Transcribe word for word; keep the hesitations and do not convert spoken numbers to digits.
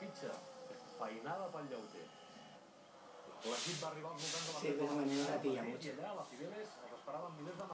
mitja, feinada pel Llauter. L'equip va arribar als voltants de la Sí, però no, no la pilla i mucho. allà a la Cibeles els esperaven milers de